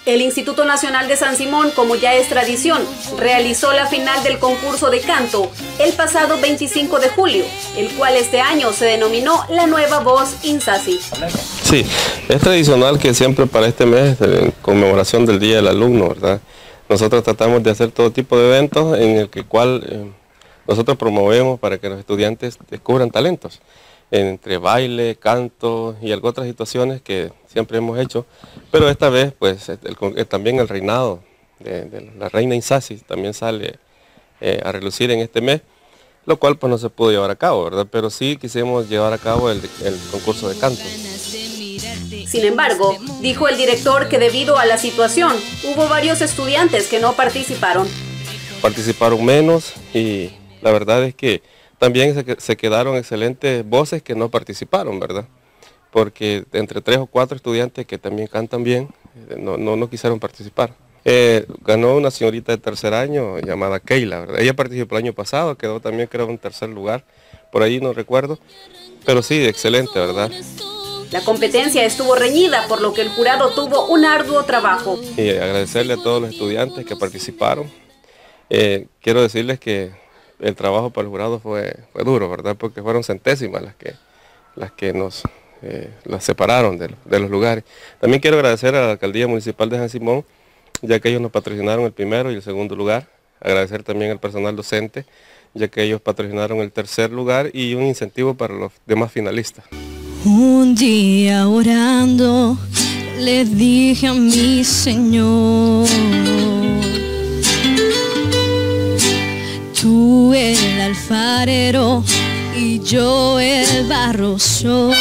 El Instituto Nacional de San Simón, como ya es tradición, realizó la final del concurso de canto el pasado 25 de julio, el cual este año se denominó La Nueva Voz INSASI. Sí, es tradicional que siempre para este mes, en conmemoración del Día del Alumno, ¿verdad? Nosotros tratamos de hacer todo tipo de eventos en el cual nosotros promovemos para que los estudiantes descubran talentos, entre baile, canto y algunas otras situaciones que siempre hemos hecho, pero esta vez pues también el reinado de la reina INSASI también sale a relucir en este mes, lo cual pues no se pudo llevar a cabo, ¿verdad? Pero sí quisimos llevar a cabo el concurso de canto. Sin embargo, dijo el director que debido a la situación, hubo varios estudiantes que no participaron. Participaron menos y la verdad es que también se quedaron excelentes voces que no participaron, ¿verdad? Porque entre 3 o 4 estudiantes que también cantan bien, no quisieron participar. Ganó una señorita de tercer año llamada Keila, ¿verdad? Ella participó el año pasado, quedó también creo en tercer lugar, por ahí no recuerdo, pero sí, excelente, ¿verdad? La competencia estuvo reñida, por lo que el jurado tuvo un arduo trabajo. Y agradecerle a todos los estudiantes que participaron. Quiero decirles que el trabajo para el jurado fue duro, ¿verdad? Porque fueron centésimas las que nos las separaron de los lugares. También quiero agradecer a la Alcaldía Municipal de San Simón, ya que ellos nos patrocinaron el primero y el segundo lugar. Agradecer también al personal docente, ya que ellos patrocinaron el tercer lugar y un incentivo para los demás finalistas. Un día orando le dije a mi Señor, tú el alfarero y yo el barro soy.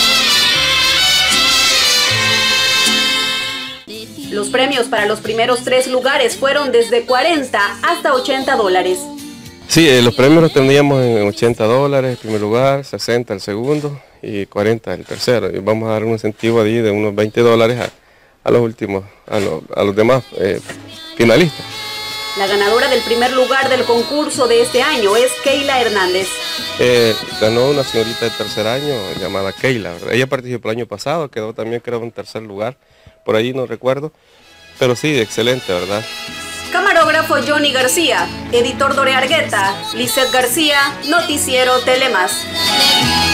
Los premios para los primeros 3 lugares fueron desde 40 hasta $80. Sí, los premios los teníamos en $80 el primer lugar, 60 el segundo y 40 el tercero. Y vamos a dar un incentivo allí de unos $20 a los últimos, a los demás finalistas. La ganadora del primer lugar del concurso de este año es Keila Hernández. Ganó una señorita de tercer año llamada Keila, ¿verdad? Ella participó el año pasado, quedó también creo en tercer lugar, por ahí no recuerdo, pero sí, excelente, ¿verdad? Camarógrafo Johnny García, editor Dore Argueta, Lizeth García, Noticiero Telemás.